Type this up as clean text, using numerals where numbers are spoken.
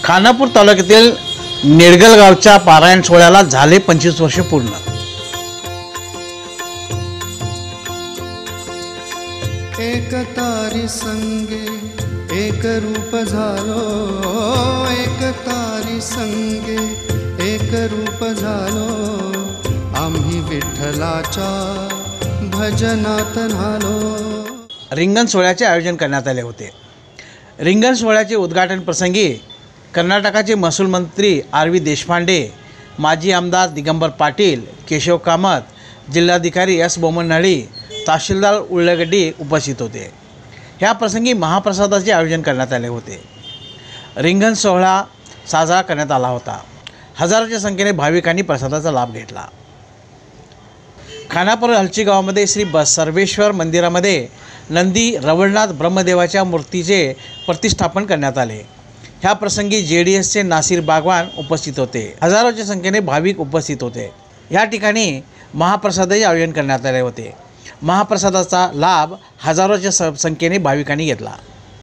खानापूर तालुक्यातील नेडगल गावच्या पारायण सोहळ्याला झाले 25 वर्ष पूर्ण। एक तारी संगे एक रूप झालो, एक तारी संगे एक रूप झालो, आम्ही विठ्ठलाच्या भजनात न्हालो। रिंगण सोहळ्याचे आयोजन करण्यात आले होते। रिंगण सोहळ्याचे उद्घाटन प्रसंगी कर्नाटकाचे महसूल मंत्री आर.व्ही. देशपांडे, माजी आमदार दिगंबर पाटील, केशव कामत, जिल्हाधिकारी एस बोमनहळ्ळी, तहसीलदार उल्लगड्डी उपस्थित होते। ह्या प्रसंगी महाप्रसादाचे आयोजन करण्यात आले होते। रिंगण सोहळा साजरा करण्यात आला होता। हजारोच्या संख्येने भाविकांनी प्रसादाचा लाभ घेतला। खानापूर हलची गावामध्ये श्री सर्वेश्वर मंदिरामध्ये नंदी रवळनाथ ब्रह्मदेवाच्या मूर्तीचे प्रतिष्ठापन करण्यात आले। ह्या प्रसंगी JDSचे नासिर बागवान उपस्थित होते। हजारोच्या संख्येने भाविक उपस्थित होते। या ठिकाणी महाप्रसादाचे आयोजन करण्यात आले होते। महाप्रसादाचा लाभ हजारोच्या संख्येने भाविकांनी घेतला।